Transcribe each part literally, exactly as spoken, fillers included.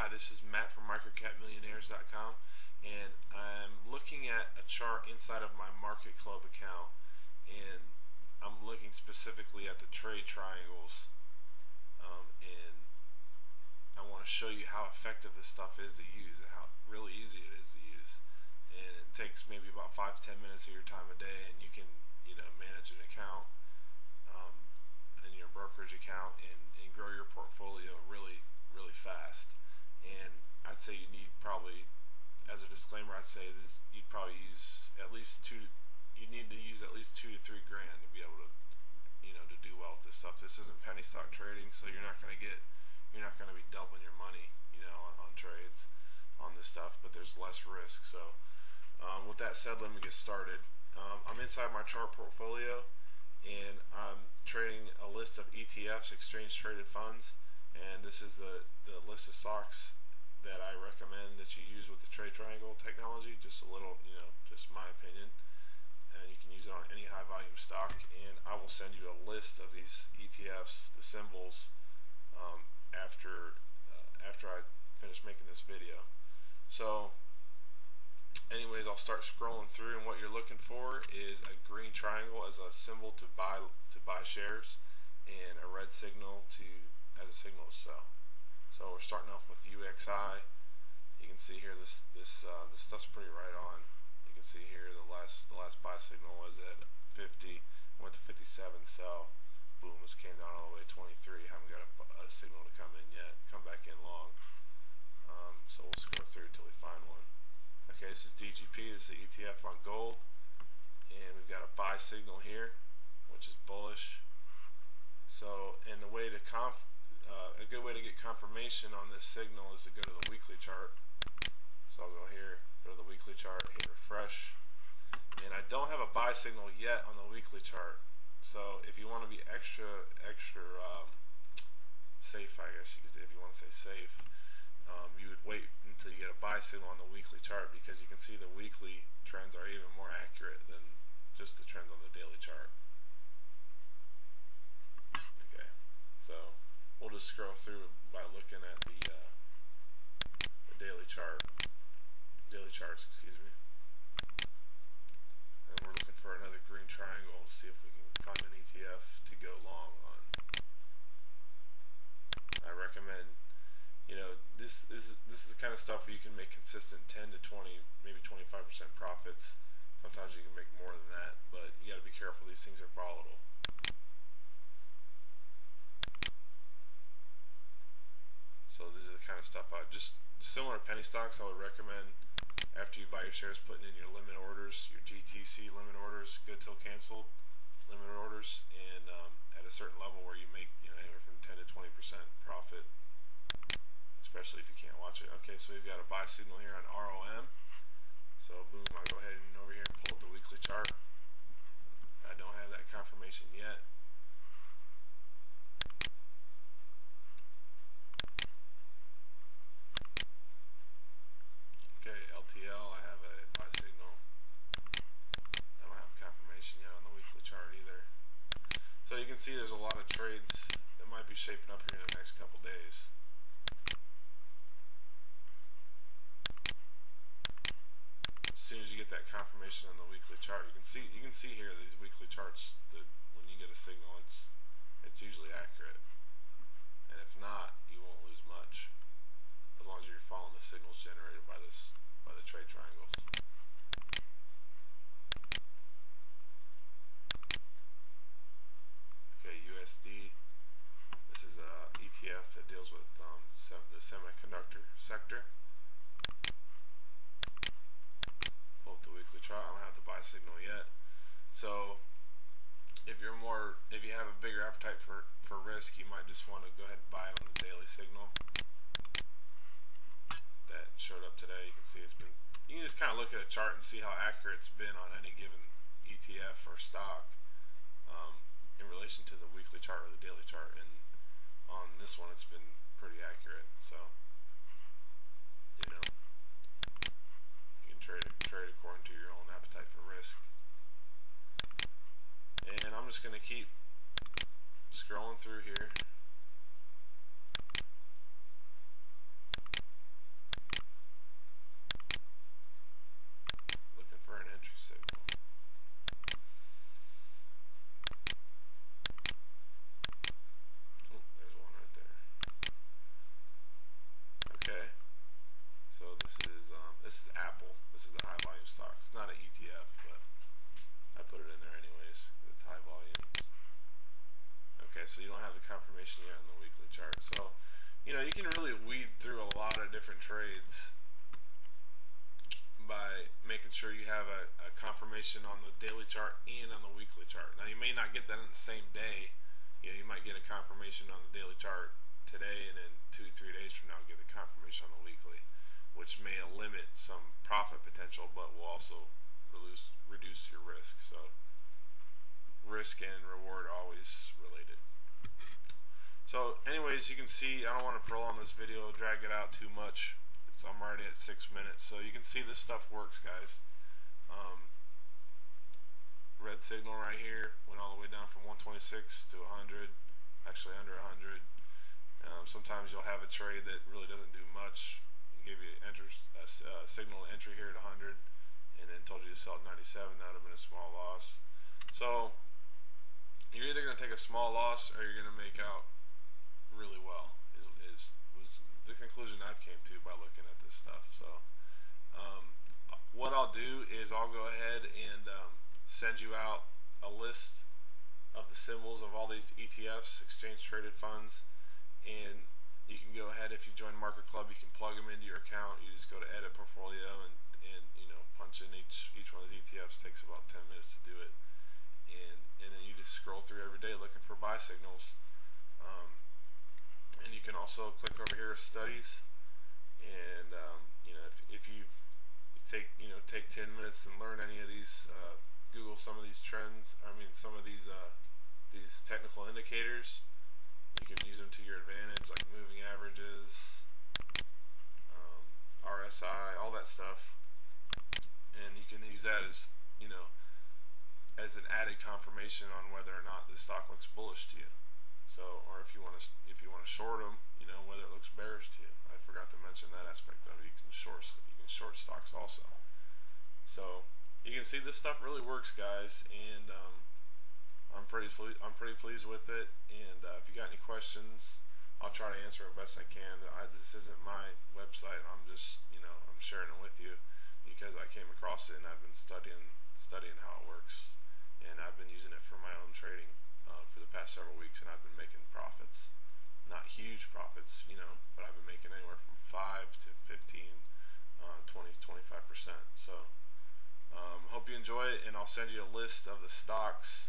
Hi, this is Matt from microcap millionaires dot com, and I'm looking at a chart inside of my Market Club account, and I'm looking specifically at the trade triangles, um, and I want to show you how effective this stuff is to use and how really easy it is to use. And it takes maybe about five to ten minutes of your time a day, and you can, you know, manage an account um, in your brokerage account and, and grow your portfolio really, really fast. And I'd say you need probably, as a disclaimer, I'd say this you'd probably use at least two. You need to use at least two to three grand to be able to, you know, to do well with this stuff. This isn't penny stock trading, so you're not going to get, you're not going to be doubling your money, you know, on, on trades on this stuff. But there's less risk. So um, with that said, let me get started. Um, I'm inside my chart portfolio, and I'm trading a list of E T Fs, exchange traded funds. And this is the, the list of stocks that I recommend that you use with the trade triangle technology. Just a little, you know, just my opinion. And you can use it on any high volume stock. And I will send you a list of these E T Fs, the symbols, um, after uh, after I finish making this video. So anyways, I'll start scrolling through, and what you're looking for is a green triangle as a symbol to buy to buy shares, and a red signal to as a signal to sell. So we're starting off with U X I. You can see here this this uh, this stuff's pretty right on. You can see here the last the last buy signal was at fifty, went to fifty-seven, sell. Boom, this came down all the way to twenty-three. Haven't got a, a signal to come in yet. Come back in long. Um, so we'll scroll through until we find one. Okay, this is D G P. This is the E T F on gold, and we've got a buy signal here, which is bullish. So, and the way to conf Uh, a good way to get confirmation on this signal is to go to the weekly chart. So I'll go here, go to the weekly chart, hit refresh, and I don't have a buy signal yet on the weekly chart. So if you want to be extra, extra um, safe, I guess you could say, if you want to say safe, um, you would wait until you get a buy signal on the weekly chart, because you can see the weekly trends are even more accurate than just the trends on the daily chart. Okay, so we'll just scroll through by looking at the, uh, the daily chart, daily charts, excuse me. And we're looking for another green triangle to see if we can find an E T F to go long on. I recommend, you know, this, this, this is the kind of stuff where you can make consistent ten to twenty, maybe twenty-five percent profits. Sometimes you can make more than that, but you got to be careful. These things are volatile. So this is the kind of stuff I just, similar to penny stocks, I would recommend after you buy your shares, putting in your limit orders, your G T C limit orders, good till canceled limit orders, and um, at a certain level where you make, you know, anywhere from ten to twenty percent profit, especially if you can't watch it. Okay, so we've got a buy signal here on R O M. So boom, I'll go ahead and over here and pull up the weekly chart. I don't have that confirmation yet. Okay, L T L, I have a buy signal. I don't have confirmation yet on the weekly chart either. So you can see there's a lot of trades that might be shaping up here in the next couple days. As soon as you get that confirmation on the weekly chart, you can see you can see here these weekly charts that when you get a signal, it's it's usually accurate. And if not, you won't lose much, as long as you're following the signals generated by this by the trade triangles. Okay, U S D. This is a E T F that deals with um, sem the semiconductor sector. Pull up the weekly chart. I don't have the buy signal yet. So if you're more, if you have a bigger appetite for for risk, you might just want to go ahead and buy on the daily signal that showed up today. You can see it's been, you can just kind of look at a chart and see how accurate it's been on any given E T F or stock um, in relation to the weekly chart or the daily chart, and on this one it's been pretty accurate. So you know, you can trade trade according to your own appetite for risk. And I'm just going to keep scrolling through here. can really weed through a lot of different trades by making sure you have a, a confirmation on the daily chart and on the weekly chart. Now you may not get that in the same day. You know, you might get a confirmation on the daily chart today, and then two, three days from now get the confirmation on the weekly, which may limit some profit potential, but will also reduce reduce your risk. So risk and reward always related. So anyways, you can see I don't want to prolong this video, drag it out too much. It's, I'm already at six minutes, so you can see this stuff works, guys. Um, red signal right here went all the way down from one twenty-six to one hundred, actually under one hundred. Um, sometimes you'll have a trade that really doesn't do much. Give you enter, a uh, signal entry here at one hundred, and then told you to sell at ninety-seven. That would have been a small loss. So you're either going to take a small loss or you're going to make out really well. Is, is was the conclusion I came to by looking at this stuff. So um, what I'll do is I'll go ahead and um, send you out a list of the symbols of all these E T Fs, exchange traded funds, and you can go ahead, if you join Market Club, you can plug them into your account. You just go to edit portfolio and, and you know, punch in each each one of these E T Fs. Takes about ten minutes to do it, and and then you just scroll through every day looking for buy signals. Um, and you can also click over here, studies, and um, you know, if if you take you know take ten minutes and learn any of these, uh, Google some of these trends. I mean, some of these uh, these technical indicators. You can use them to your advantage, like moving averages, um, R S I, all that stuff, and you can use that as you know as an added confirmation on whether or not the stock looks bullish to you. So, or if you want to if you want to short them, you know whether it looks bearish to you. I forgot to mention that aspect of it. You can short you can short stocks also. So you can see this stuff really works, guys, and um, I'm pretty ple I'm pretty pleased with it. And uh, if you got any questions, I'll try to answer it best I can. I, this isn't my website. I'm just you know I'm sharing it with you because I came across it and I've been studying studying how it works, and I've been using it for my own trading uh, for the past several weeks, and I've been making profits. Not huge profits, you know, but I've been making anywhere from five to fifteen, uh, twenty, twenty-five percent. So um, hope you enjoy it, and I'll send you a list of the stocks.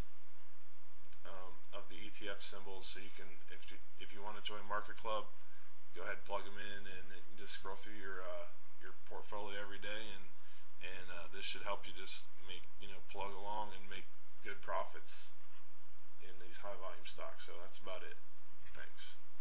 Um, of the E T F symbols, so you can, if you if you want to join Market Club, go ahead and plug them in, and then you just scroll through your uh, your portfolio every day, and and uh, this should help you just make you know plug along and make good profits in these high volume stocks. So that's about it. Thanks.